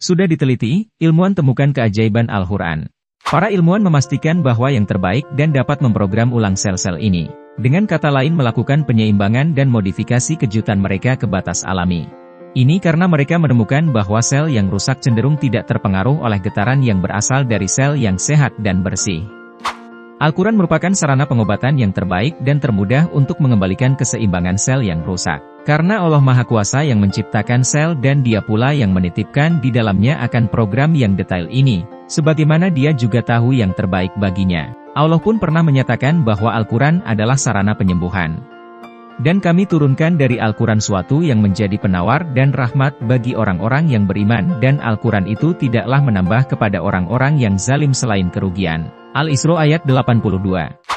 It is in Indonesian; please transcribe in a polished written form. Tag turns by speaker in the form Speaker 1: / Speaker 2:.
Speaker 1: Sudah diteliti, ilmuwan temukan keajaiban Al-Quran. Para ilmuwan memastikan bahwa yang terbaik dan dapat memprogram ulang sel-sel ini. Dengan kata lain melakukan penyeimbangan dan modifikasi kejutan mereka ke batas alami. Ini karena mereka menemukan bahwa sel yang rusak cenderung tidak terpengaruh oleh getaran yang berasal dari sel yang sehat dan bersih. Al-Quran merupakan sarana pengobatan yang terbaik dan termudah untuk mengembalikan keseimbangan sel yang rusak. Karena Allah Maha Kuasa yang menciptakan sel dan Dia pula yang menitipkan di dalamnya akan program yang detail ini, sebagaimana Dia juga tahu yang terbaik baginya. Allah pun pernah menyatakan bahwa Al-Quran adalah sarana penyembuhan. Dan kami turunkan dari Al-Quran suatu yang menjadi penawar dan rahmat bagi orang-orang yang beriman, dan Al-Quran itu tidaklah menambah kepada orang-orang yang zalim selain kerugian. Al-Isra ayat 82.